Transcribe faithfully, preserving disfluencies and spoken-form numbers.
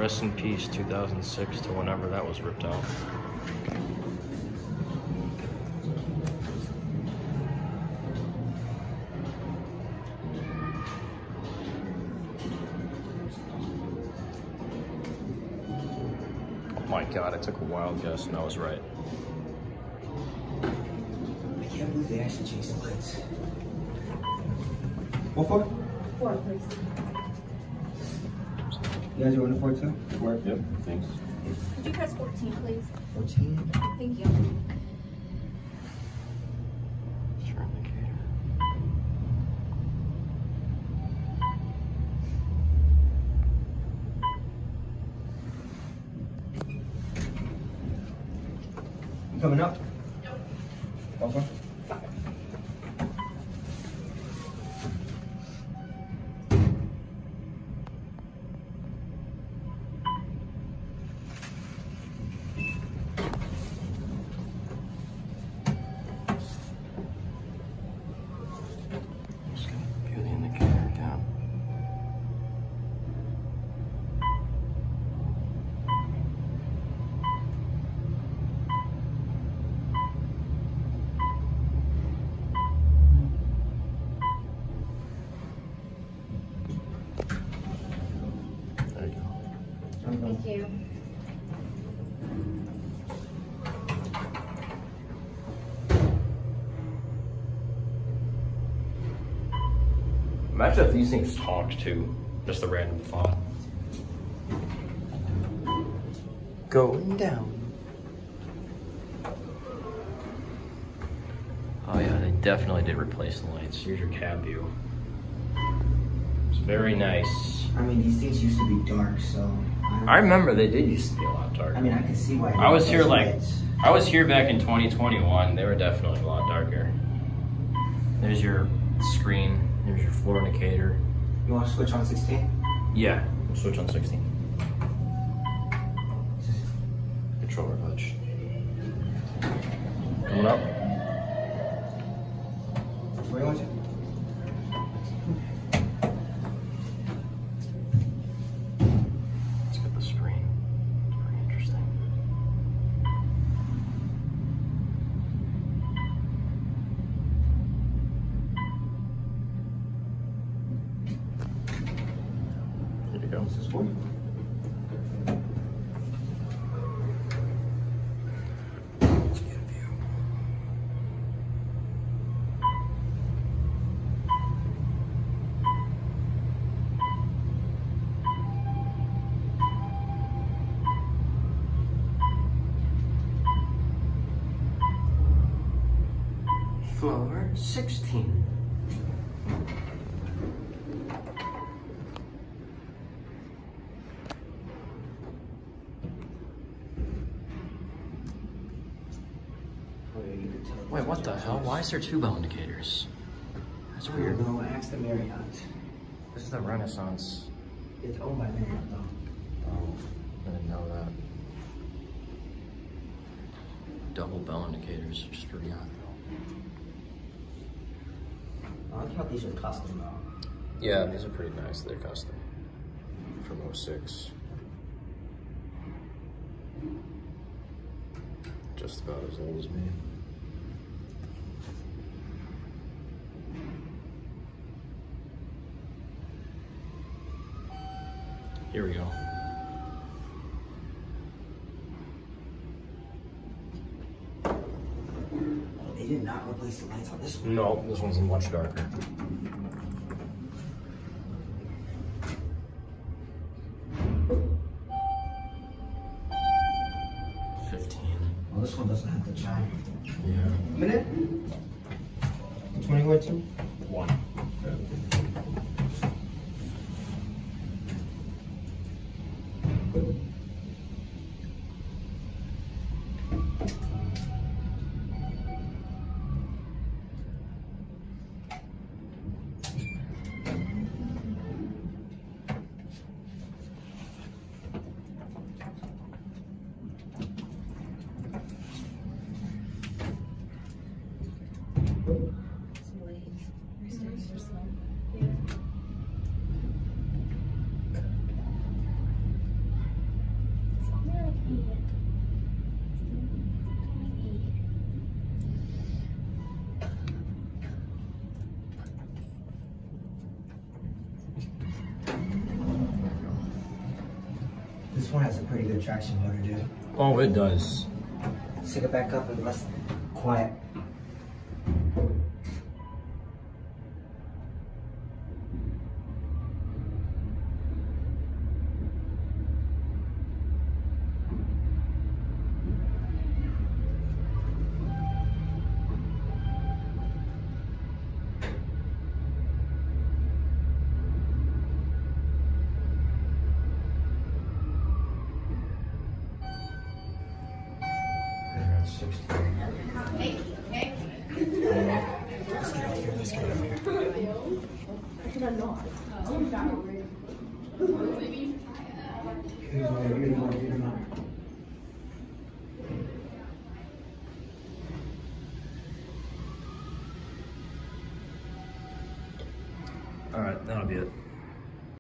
Rest in peace, two thousand six to whenever that was ripped out. Oh my God, I took a wild guess and I was right. I can't believe they actually changed the lights. What for? Four, please. You guys are on the four too? Four, yep, thanks. Could you press fourteen, please? fourteen? Thank you. Sure indicator. You coming up? What for? Thank you. Imagine if these things talked too. Just a random thought. Going down. Oh yeah, they definitely did replace the lights. Here's your cab view. It's very nice. I mean, these things used to be dark, so... I remember they did used to be a lot darker. I mean, I can see why. I was here like, lights. I was here back in twenty twenty-one. They were definitely a lot darker. There's your screen. There's your floor indicator. You want to switch on sixteen? Yeah, we'll switch on sixteen. Controller touch. Coming up. Where do you want to? Let's get the screen. Pretty interesting. Here you go. This is for you. Let's get a view. Floor sixteen. Wait, what the hell? Why is there two bell indicators? That's weird. No, ask the Marriott. This is the Renaissance. It's owned by Marriott, though. Oh, I didn't know that. Double bell indicators, which is pretty odd though. I like how these are custom, though. Yeah, these are pretty nice. They're custom. From oh six. Just about as old as me. Here we go. They did not replace the lights on this one. No, this one's much darker. Fifteen. Well, this one doesn't have the chime. Yeah. A minute? Which one are you going to? One. This one has a pretty good traction motor, dude. Oh, it does. Stick it back up and less quiet. sixteen. Let's get out here, let's get out here. Here's one, here's one, here's one. All right, that'll be it.